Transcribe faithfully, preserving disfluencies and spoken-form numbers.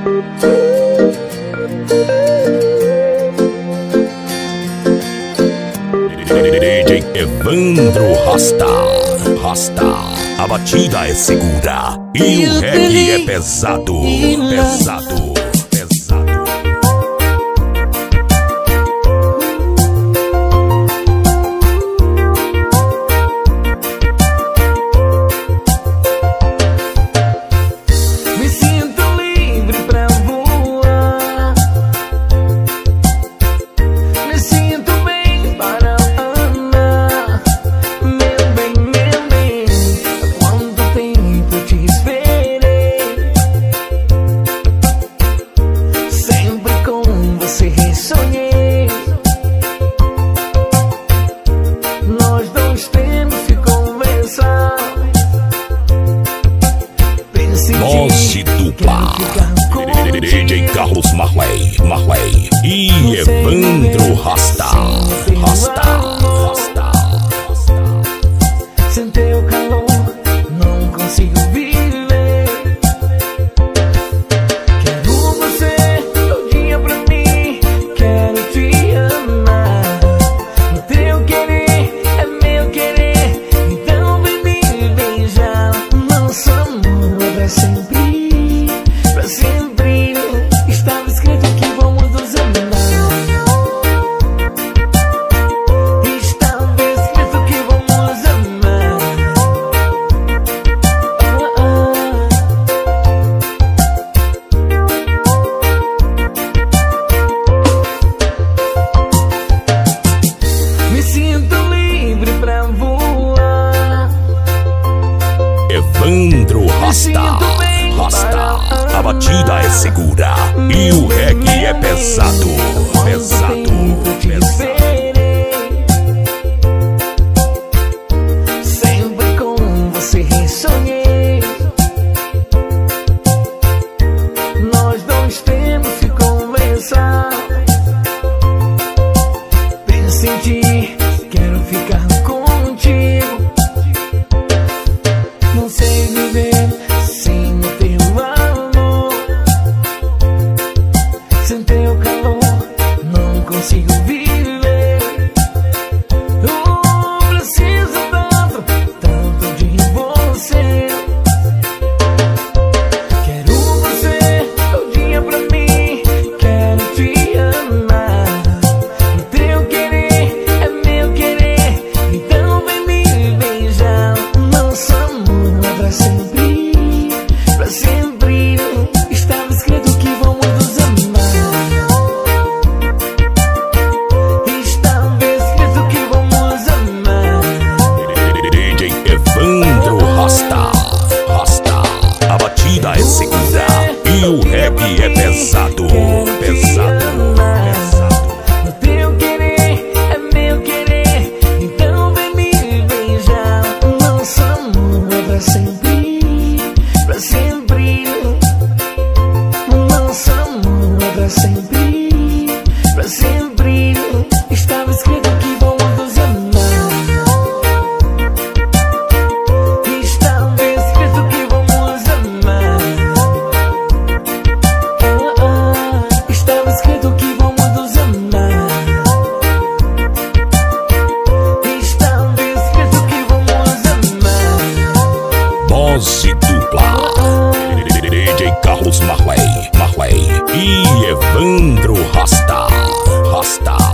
D J Evandro Rasta, Rasta, a batida é segura e o reggae é pesado, pesado, pesado. Me sinto livre pra voar, me sinto bem para amar, meu bem, meu bem. Há quanto tempo te esperei, sempre com você sonhei. Nós dois temos que conversar. Dose dupla, D J Carlos Marley, Marley e Evandro Rasta, Rasta, Rasta. Sem teu calor não consigo viver. Quero você todinha pra mim, quero te amar. O teu querer é meu querer, então vem me beijar. Nosso amor é pra sempre, pra sempre. Estava escrito que vamos nos amar. Estava escrito que vamos amar. Ah, ah. Me sinto livre pra voar. Evandro Rasta, Rasta, a batida é segura e o reggae é pesado, pesado, pesado. Sempre com você sonhei. Nós dois temos que conversar. Penso em ti, quero ficar contigo. Não sei viver sem o teu amor. Sem teu calor não consigo viver. Eu preciso tanto, tanto de você. Quero você todinha pra mim, quero te amar. O teu querer é meu querer, então vem me beijar. Nosso amor é pra sempre, pra sempre. Estava escrito que vamos nos amar. Estava escrito que vamos amar. D J Evandro Rasta, Rasta, a batida é segura e o reggae é pesado, pesado, pesado. O teu querer é meu querer, então vem me beijar. Nosso amor é pra sempre, pra sempre. Nosso amor é pra sempre, pra sempre. Estava escrito que vamos nos amar. Estava escrito que vamos amar. Ah, ah. Estava escrito que vamos nos amar. Estava escrito que vamos amar. Dose dupla, D J Carlos Marley, Marley e Evandro Rasta, Rasta.